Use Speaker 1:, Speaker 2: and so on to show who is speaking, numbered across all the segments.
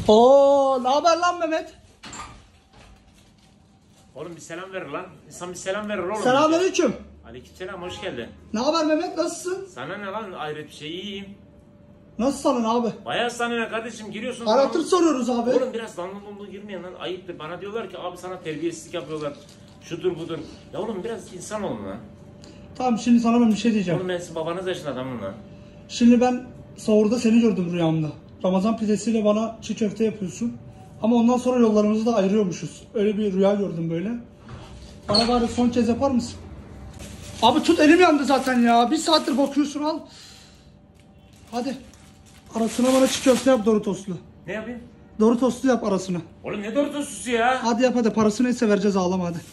Speaker 1: Oo, ne haber lan Mehmet?
Speaker 2: Oğlum bir selam verir lan. İnsan bir selam verir oğlum.
Speaker 1: Selamünaleyküm.
Speaker 2: Aleykümselam, hoş geldin.
Speaker 1: Ne haber Mehmet, nasılsın?
Speaker 2: Sana ne lan, ayrı bir şey, iyiyim.
Speaker 1: Nasıl sanın abi?
Speaker 2: Bayağı sana ne kardeşim, giriyorsun.
Speaker 1: Aratır soruyoruz abi.
Speaker 2: Oğlum biraz damla girmeyen lan, ayıptır. Bana diyorlar ki abi sana terbiyesizlik yapıyorlar. Şudur budur. Ya oğlum biraz insan olun lan.
Speaker 1: Tamam, şimdi sana ben bir şey diyeceğim.
Speaker 2: Oğlum ben sizin babanız yaşında adamım lan.
Speaker 1: Şimdi ben sahurda seni gördüm rüyamda. Ramazan pidesiyle bana çiğ köfte yapıyorsun. Ama ondan sonra yollarımızı da ayırıyormuşuz. Öyle bir rüya gördüm böyle. Bana bari son kez yapar mısın? Abi tut, elim yandı zaten ya. Bir saattir bakıyorsun, al. Hadi. Arasına bana çiğ köfte yap, Doritos'lu.
Speaker 2: Ne yapayım?
Speaker 1: Doritos'lu yap arasına.
Speaker 2: Oğlum ne Doritos'u ya?
Speaker 1: Hadi yap hadi, parası neyse vereceğiz, ağlama hadi.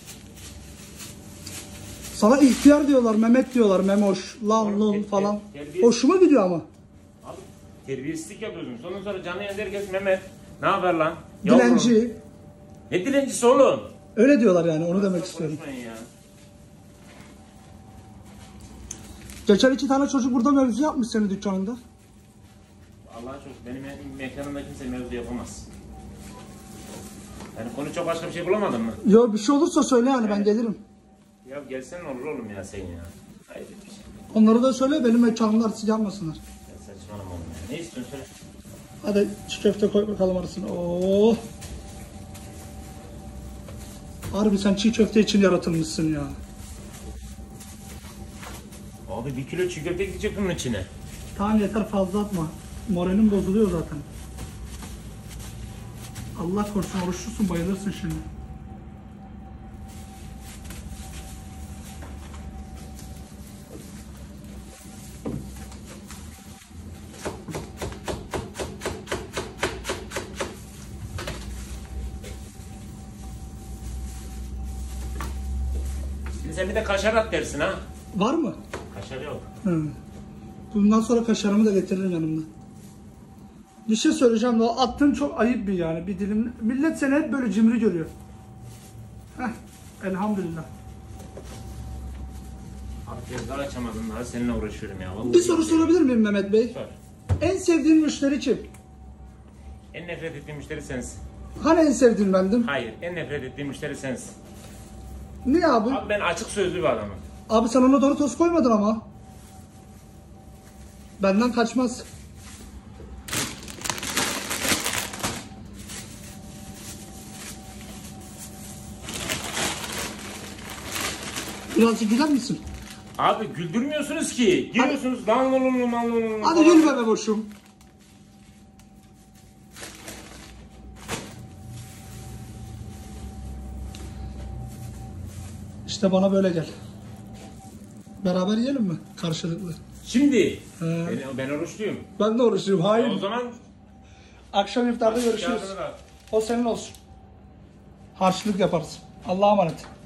Speaker 1: Sana ihtiyar diyorlar, Mehmet diyorlar, Memoş, lan lun falan. Hoşuma gidiyor ama.
Speaker 2: Abi terbiyesizlik yapıyorsun. Sonra canlı yayında herkes Mehmet. Ne haber lan?
Speaker 1: Dilenci.
Speaker 2: Yavrum. Ne dilencisi oğlum?
Speaker 1: Öyle diyorlar yani, onu demek istiyorum.
Speaker 2: Ya.
Speaker 1: Geçen 2 tane çocuk burada mevzu yapmış senin dükkanında.
Speaker 2: Allah'a çok, benim mekanımda kimse mevzu yapamaz. Yani konu çok başka bir şey bulamadın mı?
Speaker 1: Yo, bir şey olursa söyle yani, ben gelirim.
Speaker 2: Ya gelsen olur oğlum ya sen ya. Hayır bir şey.
Speaker 1: Onları da söyle, benim mekanımda artist yapmasınlar.
Speaker 2: Ya saçmalama oğlum ya. Ne istiyorsun söyle.
Speaker 1: Hadi çiğ köfte koy bakalım arasına. Oo. Harbi sen çiğ köfte için yaratılmışsın ya.
Speaker 2: Abi 1 kilo çiğ köfte gidecek bunun içine.
Speaker 1: Tamam yeter, fazla atma. Moralim bozuluyor zaten. Allah korusun, oruçlusun, bayılırsın şimdi.
Speaker 2: Şimdi sen bir de kaşar at dersin ha.
Speaker 1: Var mı?
Speaker 2: Kaşar yok.
Speaker 1: Hı. Bundan sonra kaşarımı da getiririm yanımda. Bir şey söyleyeceğim de, o attığın çok ayıp bir yani, bir dilim. Millet seni hep böyle cimri görüyor. Heh, elhamdülillah.
Speaker 2: Abi tezgah açamadım daha seninle uğraşıyorum ya. Vallahi
Speaker 1: Bir soru sorabilir miyim Mehmet Bey?
Speaker 2: Sor.
Speaker 1: En sevdiğin müşteri kim?
Speaker 2: En nefret ettiğim müşteri sensin.
Speaker 1: Hani en sevdiğin bendim?
Speaker 2: Hayır, en nefret ettiğim müşteri sensin.
Speaker 1: Niye abi?
Speaker 2: Abi ben açık sözlü bir adamım.
Speaker 1: Abi sen ona Doritos koymadın ama. Benden kaçmaz. Birazcık güler misin?
Speaker 2: Abi güldürmüyorsunuz ki. Giriyorsunuz lan lan.
Speaker 1: Hadi gülme be boşum. İşte bana böyle gel. Beraber yiyelim mi? Karşılıklı.
Speaker 2: Şimdi ben oruçluyum.
Speaker 1: Ben de oruçluyum. Hayır.
Speaker 2: O zaman
Speaker 1: Akşam iftarda görüşürüz. O senin olsun. Harçlık yaparız. Allah'a emanet.